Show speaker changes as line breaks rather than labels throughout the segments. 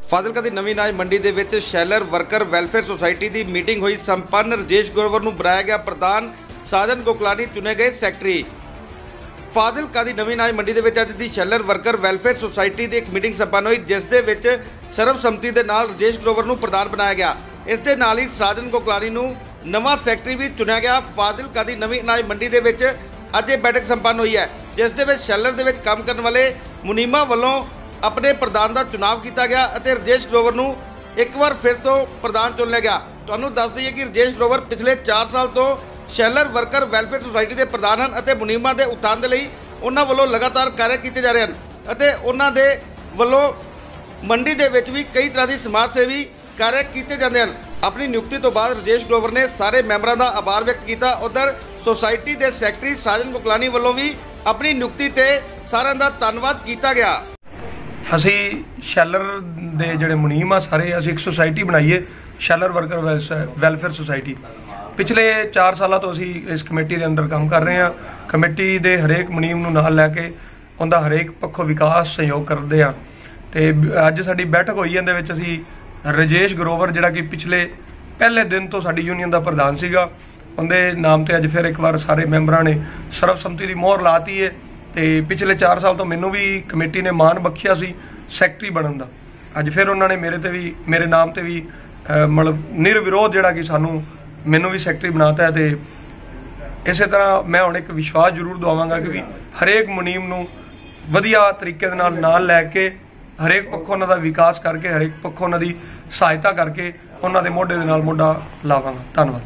ਫਾਜ਼ਿਲਕਾ ਦੀ ਨਵੀਂ ਅਨਾਜ ਮੰਡੀ ਦੇ ਵਿੱਚ ਸ਼ੈਲਰ ਵਰਕਰ ਵੈਲਫੇਅਰ ਸੁਸਾਇਟੀ ਦੀ ਮੀਟਿੰਗ ਹੋਈ। ਸੰਪੰਨ ਰਜੇਸ਼ ਗਰੋਵਰ ਨੂੰ ਬਣਾਇਆ ਗਿਆ ਪ੍ਰਧਾਨ, ਸਾਜਨ ਕੋਕਲਾਨੀ ਚੁਣੇ ਗਏ ਸੈਕਟਰੀ। ਫਾਜ਼ਿਲਕਾ ਦੀ ਨਵੀਂ ਅਨਾਜ ਮੰਡੀ ਦੇ ਵਿੱਚ ਅੱਜ ਦੀ ਸ਼ੈਲਰ ਵਰਕਰ ਵੈਲਫੇਅਰ ਸੁਸਾਇਟੀ ਦੀ ਇੱਕ ਮੀਟਿੰਗ ਸੰਪੰਨ ਹੋਈ, ਜਿਸ ਦੇ ਵਿੱਚ ਸਰਵਸੰਮਤੀ ਦੇ ਨਾਲ ਰਜੇਸ਼ ਗਰੋਵਰ ਨੂੰ ਪ੍ਰਧਾਨ ਬਣਾਇਆ ਗਿਆ। ਇਸ ਦੇ ਨਾਲ ਹੀ ਸਾਜਨ ਕੋਕਲਾਨੀ ਨੂੰ ਨਵਾਂ ਸੈਕਟਰੀ ਵੀ ਚੁਣਿਆ ਗਿਆ। ਫਾਜ਼ਿਲਕਾ ਦੀ ਨਵੀਂ ਅਨਾਜ ਮੰਡੀ ਦੇ ਵਿੱਚ ਅੱਜ ਇਹ ਬੈਠਕ ਸੰਪੰਨ ਹੋਈ ਹੈ, ਜਿਸ ਦੇ ਵਿੱਚ ਸ਼ੈਲਰ ਦੇ ਵਿੱਚ ਕੰਮ ਕਰਨ ਵਾਲੇ ਮੁਨੀਮਾਂ ਵੱਲੋਂ ਆਪਣੇ ਪ੍ਰਧਾਨ ਦਾ ਚੁਣਾਵ ਕੀਤਾ ਗਿਆ ਅਤੇ ਰਜੇਸ਼ ਗਰੋਵਰ ਨੂੰ ਇੱਕ ਵਾਰ ਫਿਰ ਤੋਂ ਪ੍ਰਧਾਨ ਚੁਣ ਲਿਆ ਗਿਆ। ਤੁਹਾਨੂੰ ਦੱਸ ਦਈਏ ਕਿ ਰਜੇਸ਼ ਗਰੋਵਰ ਪਿਛਲੇ 4 ਸਾਲ ਤੋਂ ਸ਼ੈਲਰ ਵਰਕਰ ਵੈਲਫੇਅਰ ਸੁਸਾਇਟੀ ਦੇ ਪ੍ਰਧਾਨ ਹਨ ਅਤੇ ਮੁਨੀਮਾਂ ਦੇ ਉਤਥਾਨ ਦੇ ਲਈ ਉਹਨਾਂ ਵੱਲੋਂ ਲਗਾਤਾਰ ਕਾਰਜ ਕੀਤੇ ਜਾ ਰਹੇ ਹਨ ਅਤੇ ਉਹਨਾਂ ਦੇ ਵੱਲੋਂ ਮੰਡੀ ਦੇ ਵਿੱਚ ਵੀ ਕਈ ਤਰ੍ਹਾਂ ਦੀ ਸਮਾਜ ਸੇਵੀ ਕਾਰਜ ਕੀਤੇ ਜਾਂਦੇ ਹਨ। ਆਪਣੀ ਨਿਯੁਕਤੀ ਤੋਂ ਬਾਅਦ ਰਜੇਸ਼ ਗਰੋਵਰ ਨੇ ਸਾਰੇ ਮੈਂਬਰਾਂ ਦਾ ਆਭਾਰ ਵਿਅਕਤ ਕੀਤਾ। ਉਧਰ ਸੁਸਾਇਟੀ ਦੇ ਸੈਕਟਰੀ ਸਾਜਨ ਕੋਕਲਾਨੀ ਵੱਲੋਂ ਵੀ ਆਪਣੀ ਨਿਯੁਕਤੀ ਤੇ ਸਾਰਿਆਂ ਦਾ ਧੰਨਵਾਦ ਕੀਤਾ ਗਿਆ।
ਅਸੀਂ ਸ਼ੈਲਰ ਦੇ ਜਿਹੜੇ ਮੁਨੀਮ ਆ ਸਾਰੇ ਅਸੀਂ ਇੱਕ ਸੁਸਾਇਟੀ ਬਣਾਈਏ, ਸ਼ੈਲਰ ਵਰਕਰ ਵੈਲਫੇਅਰ ਸੁਸਾਇਟੀ। ਪਿਛਲੇ 4 ਸਾਲਾਂ ਤੋਂ ਅਸੀਂ ਇਸ ਕਮੇਟੀ ਦੇ ਅੰਦਰ ਕੰਮ ਕਰ ਰਹੇ ਹਾਂ। ਕਮੇਟੀ ਦੇ ਹਰੇਕ ਮੁਨੀਮ ਨੂੰ ਨਾਲ ਲੈ ਕੇ ਉਹਦਾ ਹਰੇਕ ਪੱਖੋਂ ਵਿਕਾਸ ਸਹਿਯੋਗ ਕਰਦੇ ਆ। ਤੇ ਅੱਜ ਸਾਡੀ ਬੈਠਕ ਹੋਈ, ਇਹਦੇ ਵਿੱਚ ਅਸੀਂ ਰਜੇਸ਼ ਗਰੋਵਰ ਜਿਹੜਾ ਕਿ ਪਿਛਲੇ ਪਹਿਲੇ ਦਿਨ ਤੋਂ ਸਾਡੀ ਯੂਨੀਅਨ ਦਾ ਪ੍ਰਧਾਨ ਸੀਗਾ, ਉਹਦੇ ਨਾਮ ਤੇ ਅੱਜ ਫਿਰ ਇੱਕ ਵਾਰ ਸਾਰੇ ਮੈਂਬਰਾਂ ਨੇ ਸਰਵਸੰਮਤੀ ਦੀ ਮੋਹਰ ਲਾਤੀ ਹੈ। ਤੇ ਪਿਛਲੇ 4 ਸਾਲ ਤੋਂ ਮੈਨੂੰ ਵੀ ਕਮੇਟੀ ਨੇ ਮਾਣ ਬਖਸ਼ਿਆ ਸੀ ਸੈਕਟਰੀ ਬਣਨ ਦਾ। ਅੱਜ ਫਿਰ ਉਹਨਾਂ ਨੇ ਮੇਰੇ ਨਾਮ ਤੇ ਵੀ ਮਤਲਬ ਨਿਰਵਿਰੋਧ ਜਿਹੜਾ ਕਿ ਮੈਨੂੰ ਵੀ ਸੈਕਟਰੀ ਬਣਾਤਾ ਹੈ। ਤੇ ਇਸੇ ਤਰ੍ਹਾਂ ਮੈਂ ਹੁਣ ਇੱਕ ਵਿਸ਼ਵਾਸ ਜ਼ਰੂਰ ਦਵਾਵਾਂਗਾ ਕਿ ਵੀ ਹਰੇਕ ਮੁਨੀਮ ਨੂੰ ਵਧੀਆ ਤਰੀਕੇ ਦੇ ਨਾਲ ਲੈ ਕੇ ਹਰੇਕ ਪੱਖੋਂ ਉਹਨਾਂ ਦਾ ਵਿਕਾਸ ਕਰਕੇ, ਹਰੇਕ ਪੱਖੋਂ ਉਹਨਾਂ ਦੀ ਸਹਾਇਤਾ ਕਰਕੇ ਉਹਨਾਂ ਦੇ ਮੋਢੇ ਦੇ ਨਾਲ ਮੋਢਾ ਲਾਵਾਂਗਾ। ਧੰਨਵਾਦ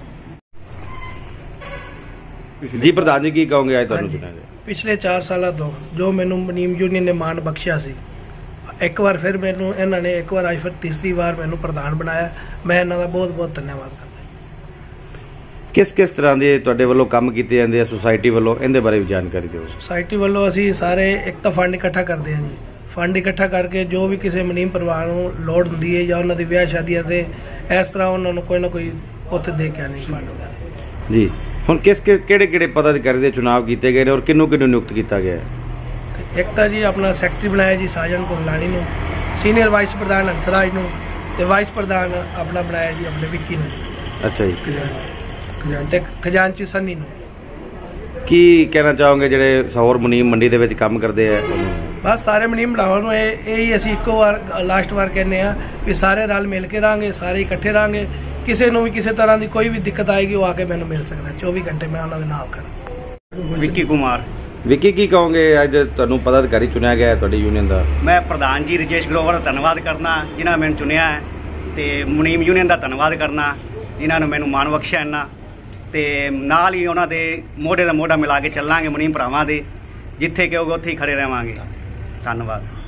ਜੀ। ਪ੍ਰਧਾਨ ਜੀ ਕੀ ਕਹੋਗੇ ਅੱਜ ਤੁਹਾਨੂੰ ਚੁਣਿਆ ਗਿਆ?
ਪਿਛਲੇ 4 ਸਾਲਾਂ ਤੋਂ ਜੋ ਮੈਨੂੰ ਮੁਨੀਮ ਯੂਨੀਅਨ ਨੇ ਮਾਣ ਬਖਸ਼ਿਆ ਸੀ, ਇੱਕ ਵਾਰ ਫਿਰ ਮੈਨੂੰ ਇਹਨਾਂ ਨੇ ਇੱਕ ਵਾਰ ਅੱਜ ਫਿਰ ਤੀਸਰੀ ਵਾਰ ਮੈਨੂੰ ਪ੍ਰਧਾਨ ਬਣਾਇਆ। ਮੈਂ ਇਹਨਾਂ ਦਾ ਬਹੁਤ ਬਹੁਤ ਧੰਨਵਾਦ ਕਰਦਾ।
ਕਿਸ ਤਰ੍ਹਾਂ ਦੇ ਤੁਹਾਡੇ ਵੱਲੋਂ ਕੰਮ ਕੀਤੇ ਜਾਂਦੇ ਆ ਸੁਸਾਇਟੀ ਵੱਲੋਂ, ਇਹਦੇ ਬਾਰੇ ਵੀ ਜਾਣਕਾਰੀ ਦਿਓ।
ਸੁਸਾਇਟੀ ਵੱਲੋਂ ਅਸੀਂ ਸਾਰੇ ਇੱਕ ਤਾਂ ਫੰਡ ਇਕੱਠਾ ਕਰਦੇ ਹਾਂ ਜੀ। ਫੰਡ ਇਕੱਠਾ ਕਰਕੇ ਜੋ ਵੀ ਕਿਸੇ ਮੁਨੀਮ ਪਰਿਵਾਰ ਨੂੰ ਲੋੜ ਹੁੰਦੀ ਹੈ ਜਾਂ ਉਹਨਾਂ ਦੀ ਵਿਆਹ ਸ਼ਾਦੀਆਂ ਤੇ ਇਸ ਤਰ੍ਹਾਂ ਉਹਨਾਂ ਨੂੰ ਕੋਈ ਨਾ ਕੋਈ ਉੱਥੇ ਦੇ ਕੇ ਆਉਂਦੇ ਫੰਡ
ਜੀ। ਹੁਣ ਕਿਹੜੇ ਪਦਾਧਿਕਾਰੀ ਦੇ ਚੁਣਾਵ ਕੀਤੇ ਗਏ ਨੇ ਔਰ ਕਿਹਨੂੰ ਨਿਯੁਕਤ ਕੀਤਾ ਗਿਆ ਹੈ?
ਇੱਕ ਤਾਂ ਜੀ ਆਪਣਾ ਸੈਕਟਰੀ ਬਣਾਇਆ ਜੀ ਸਾਜਨ ਕੋਕਲਾਨੀ ਨੂੰ, ਸੀਨੀਅਰ ਵਾਈਸ ਪ੍ਰਧਾਨ ਹੰਸਰਾਜ ਨੂੰ ਤੇ ਵਾਈਸ ਪ੍ਰਧਾਨ ਆਪਣਾ ਬਣਾਇਆ ਜੀ ਆਪਣੇ ਵਿੱਕੀ ਨੂੰ। ਅੱਛਾ ਜੀ। ਤੇ ਖਜ਼ਾਨਚੀ ਸੰਨੀ ਨੂੰ। ਕੀ ਕਹਿਣਾ ਚਾਹੋਗੇ ਜਿਹੜੇ ਹੋਰ ਮੁਨੀਮ ਮੰਡੀ ਦੇ ਵਿੱਚ ਕੰਮ ਕਰਦੇ ਆ? ਬਸ ਸਾਰੇ ਮੁਨੀਮ ਬਣਾਉਣ ਨੂੰ ਇਹ ਹੀ ਅਸੀਂ ਇੱਕੋ ਵਾਰ ਲਾਸਟ ਵਾਰ ਕਹਿੰਦੇ ਆ ਵੀ ਸਾਰੇ ਰਲ ਮਿਲ ਕੇ ਰਹਾਂਗੇ, ਸਾਰੇ ਇਕੱਠੇ ਰਹਾਂਗੇ। ਕਿਸੇ ਨੂੰ ਵੀ ਕਿਸੇ ਤਰ੍ਹਾਂ ਦੀ ਕੋਈ ਵੀ ਦਿੱਕਤ ਆਏਗੀ ਉਹ ਆ ਕੇ ਮੈਨੂੰ ਮਿਲ ਸਕਦਾ। 24 ਘੰਟੇ ਮੈਂ ਉਹਨਾਂ ਦੇ ਨਾਲ ਖੜਾ।
ਵਿੱਕੀ ਕੁਮਾਰ।
ਵਿੱਕੀ ਕੀ ਕਹੋਗੇ ਅੱਜ ਤੁਹਾਨੂੰ ਪਦਾਧਿਕਾਰੀ ਚੁਣਿਆ ਗਿਆ ਤੁਹਾਡੀ ਯੂਨੀਅਨ ਦਾ?
ਮੈਂ ਪ੍ਰਧਾਨ ਜੀ ਰਜੇਸ਼ ਗਰੋਵਰ ਦਾ ਧੰਨਵਾਦ ਕਰਨਾ ਜਿਨ੍ਹਾਂ ਮੈਨੂੰ ਚੁਣਿਆ ਹੈ, ਤੇ ਮੁਨੀਮ ਯੂਨੀਅਨ ਦਾ ਧੰਨਵਾਦ ਕਰਨਾ ਜਿਨ੍ਹਾਂ ਨੇ ਮੈਨੂੰ ਮਾਣ ਬਖਸ਼ਿਆ ਇਹਨਾਂ, ਤੇ ਨਾਲ ਹੀ ਉਹਨਾਂ ਦੇ ਮੋਢੇ ਦਾ ਮੋਢਾ ਮਿਲਾ ਕੇ ਚੱਲਾਂਗੇ ਮੁਨੀਮ ਭਰਾਵਾਂ ਦੇ। ਜਿੱਥੇ ਕਹੋਗੇ ਉੱਥੇ ਹੀ ਖੜੇ ਰਹਾਂਗੇ। ਧੰਨਵਾਦ।